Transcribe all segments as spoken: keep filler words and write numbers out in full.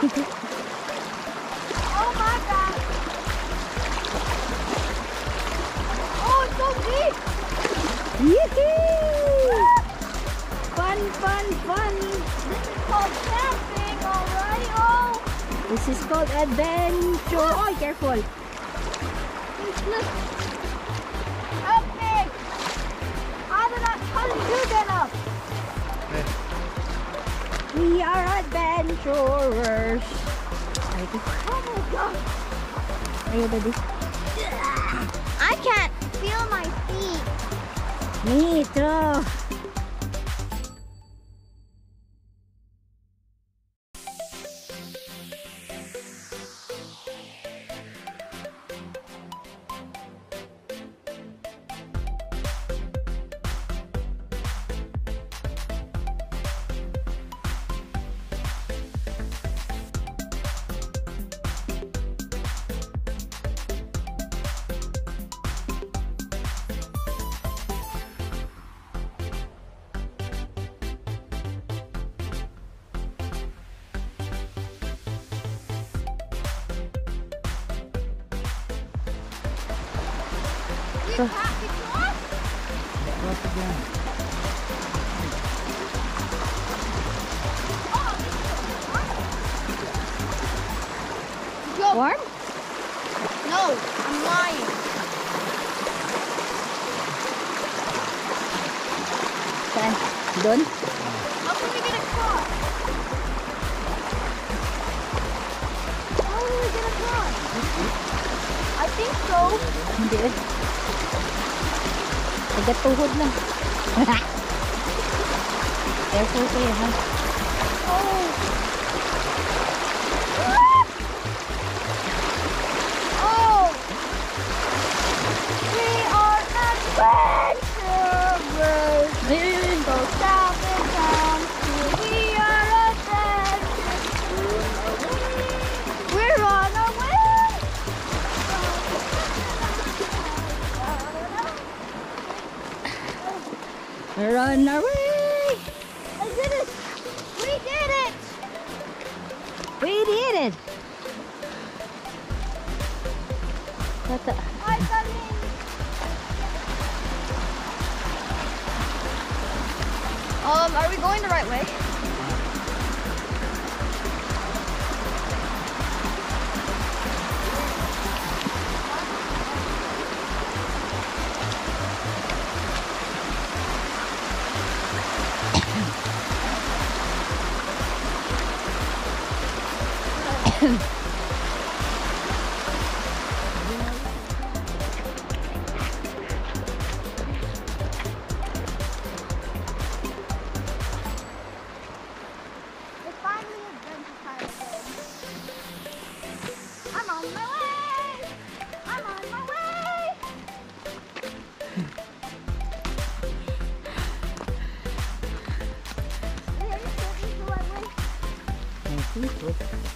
Oh my God! Oh, it's so deep! Yee-hoo! Fun, fun, fun! This is called camping, alright? Oh! This is called adventure. Oh, careful! Look! Help me! How did I, how did you get up? We are adventurers. Oh my God! Are you ready? I can't feel my feet. Me too. You can't be cross? Cross again. Go. Warm? No, I'm lying. Saan? Doon? How can we get across? How do we get across? I think so. Hindi eh. Tagatuhod lang. Careful kayo ha. Oh. Oh. We are adventurous. Ayun! Go south and down. We are adventurous. We're on our way. Run away! I did it. We did it. We did it! Tata. I got in. Um, are we going the right way? It's finally adventure time again. I'm on my way. I'm on my way. Hey, are you sure this is the right way? I think so.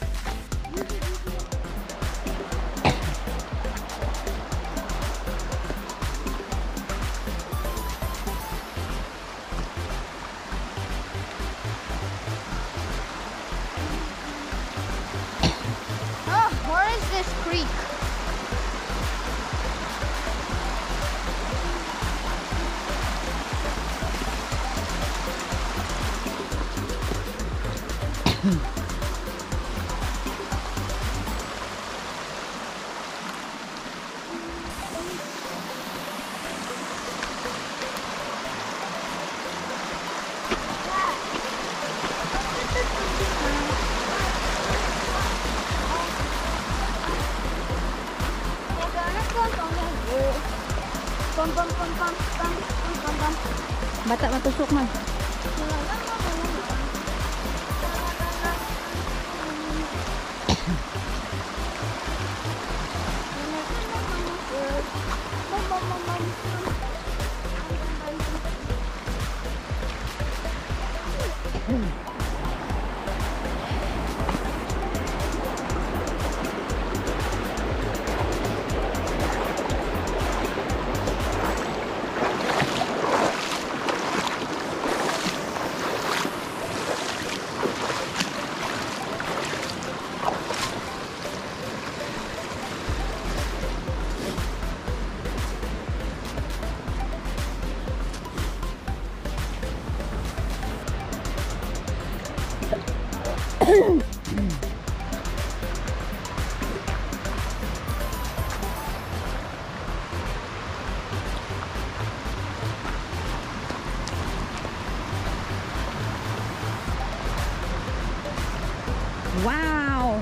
Oh, where is this creek? Pam pam pam pam pam pam pam. Bata matusok man. Wow!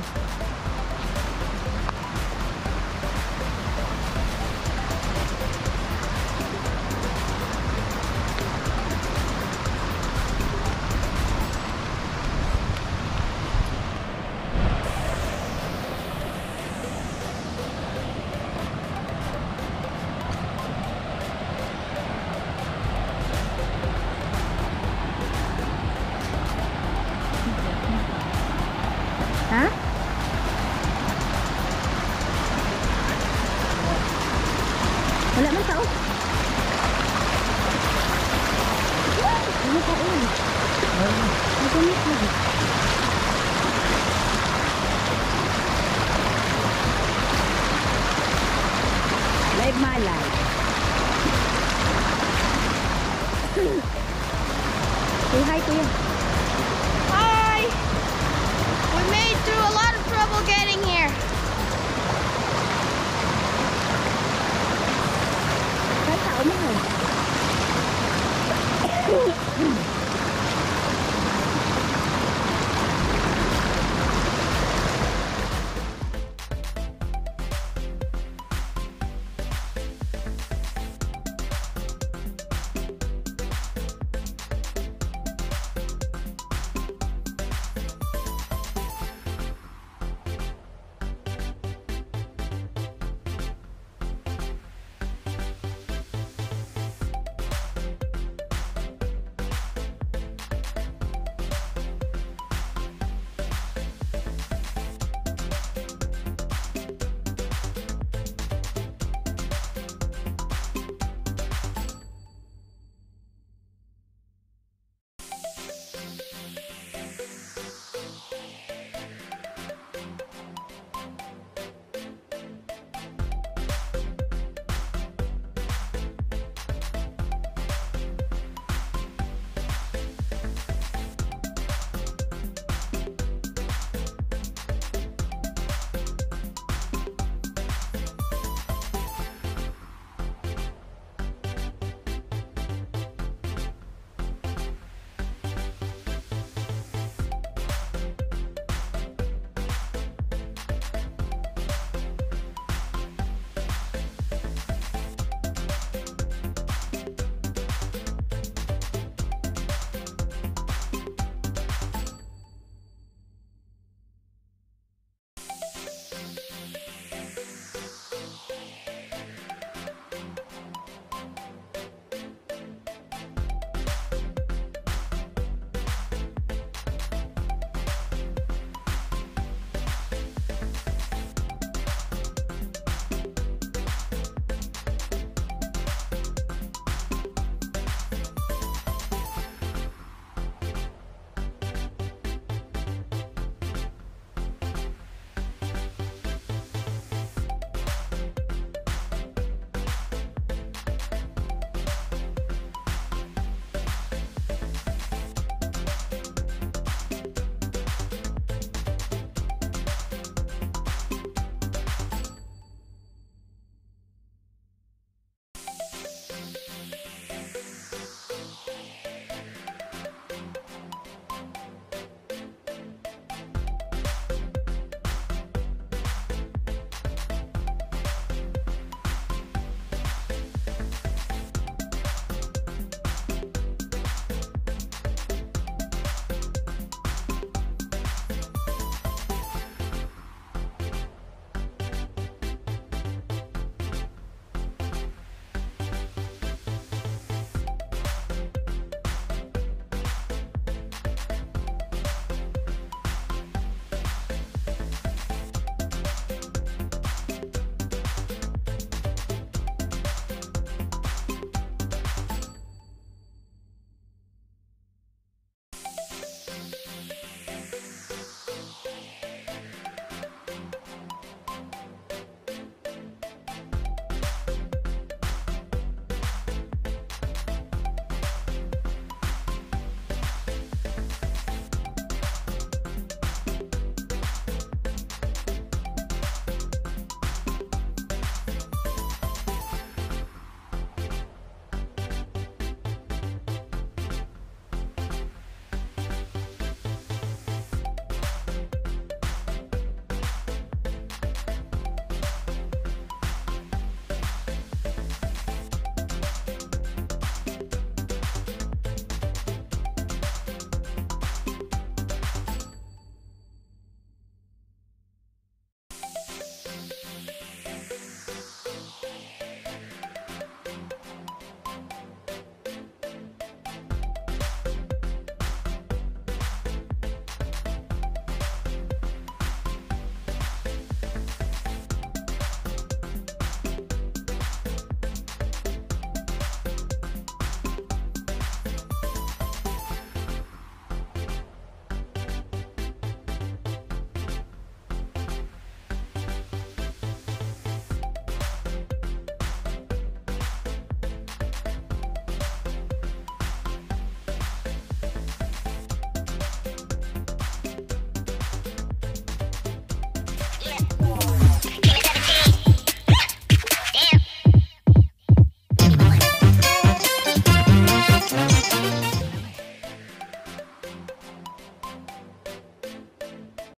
Hả?